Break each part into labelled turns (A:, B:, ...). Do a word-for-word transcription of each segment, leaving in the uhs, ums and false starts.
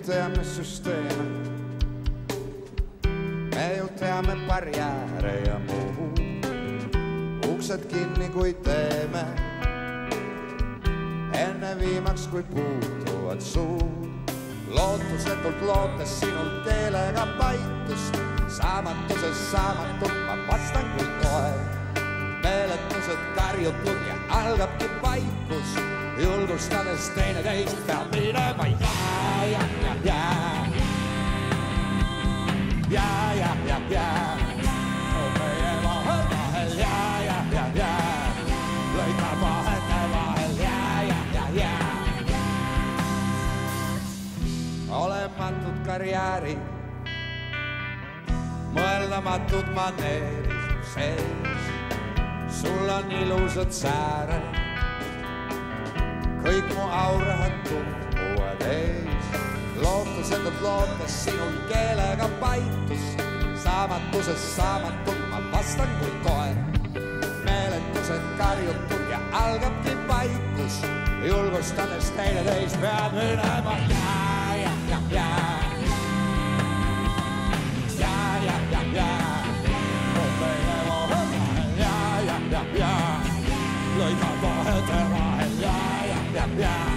A: teame süsteeme, me ju teame barjääre ja muu. Uksed kinni, kui teeme, enne viimaks, kui puutuvad suu. Lootusetult lootes sinul keelega paitust, saamatuses saamatult ma vastan kui kohe. Meeletused karjutud ja algabki vaikus, julgustades teineteist peab minema jää, jää, jää, jää, jää, jää, jää. Meie vahel vahel jää, jää, jää, jää. Lõika vahete vahel jää, jää, jää, jää. Olematud karjäärid, mõeldamatud maneerid sees. Sul on ilusad sääred, kõik mu aurahad tunduvad ees. Lootusetult lootes sinul keelega paitus, saamatuses saamatult ma vastan kui koer. Meeletused karjutud ja algabki vaikus, julgustades teineteist peab minema jää, jää, jää, jää. Jää, jää, jää, jää. Meie vahel vahel jää, jää, jää, jää. Lõika vahete vahel jää, jää, jää, jää.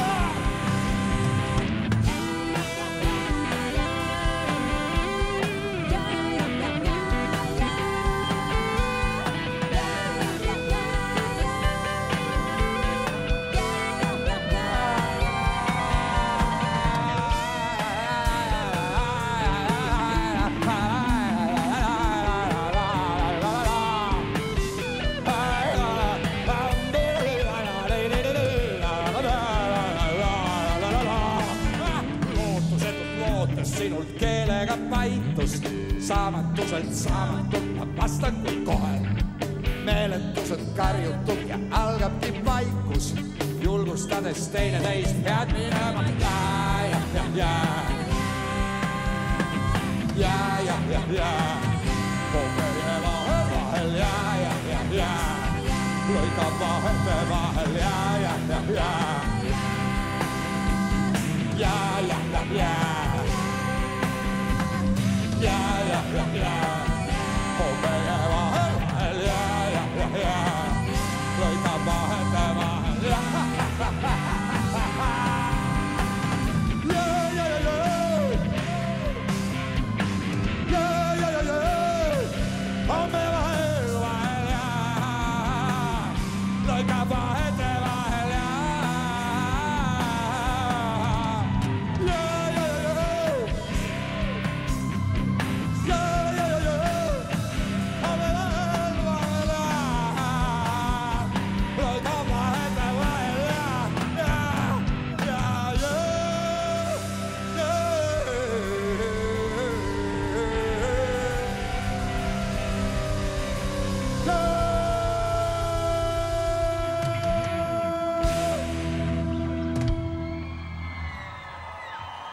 A: Sinult keelega paitust, saamatuselt saamatult ma vastan kui kohe. Meeletused karjutud ja algabki vaikus, julgustades teineteist pead minema jää, jää, jää, jää. Jää, jää, jää, jää. Meie vahel vahel jää, jää, jää, jää. Lõika vahete vahel jää, jää, jää, jää. Jää, jää, jää, jää. Jää, jää, jää, jää. Meie vahel vahel jää, jää, jää, jää. Lõika vahete vahel jää. Jää, jää, jää, jää. Jää, jää, jää, jää. Meie vahel vahel jää. Lõika vahete